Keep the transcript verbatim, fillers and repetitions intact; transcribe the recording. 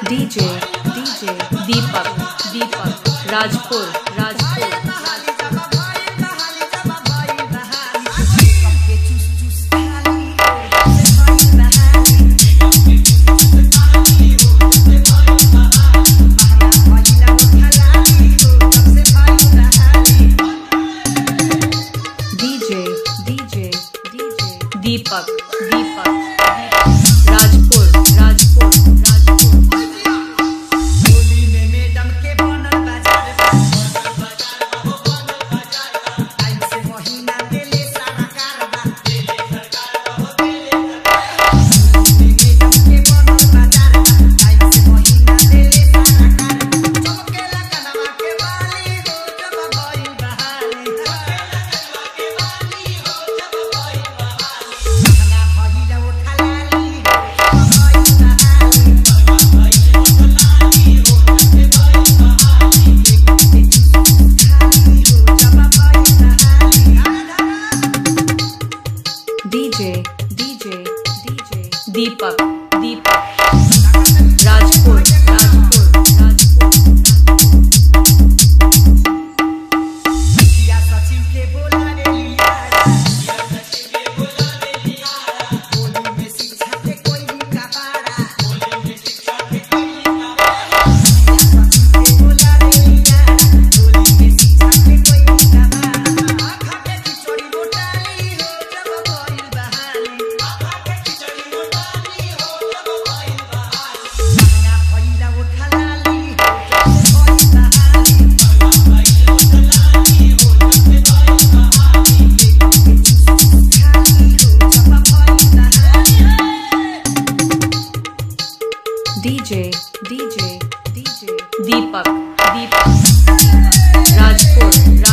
DJ DJ Deepak Deepak Rajpur Rajpur DJ DJ DJ Deepak Deepak Rajpur Rajpur Rajpur Holi में madam के बनल बाजार टाइम से महीना देले सारा कारबा देले सरकार हो देले मैडम के बनल बाजार टाइम से महीना देले सारा कारबा चमकेला कनवा के बाली हो जब भइल बहाली चमकेला कनवा के बाली हो जब भइल बहाली महंगा भइल उठा लाली हो जब भइल बहाली DJ DJ DJ Deepak Deepak Rajpur Rajpur Rajpur या सचिन के बोलावे लिया या सचिन के बोलावे लिया होली में शिक्षा के कोई भी कबाड़ा होली में शिक्षा के कोई भी कबाड़ा या सचिन के बोलावे लिया होली में शिक्षा के कोई भी कबाड़ा आखा के खिचड़ी मोटाली हो जब भइल बहाली आखा के खिचड़ी मोटाली हो जब भइल बहाली महंगा भइला उठा लाली हो जब भइल बहाली महंगा भइला उठा लाली हो जब भइल बहाली खाली हो जब भइल बहाली DJ DJ DJ Deepak Deepak Rajpur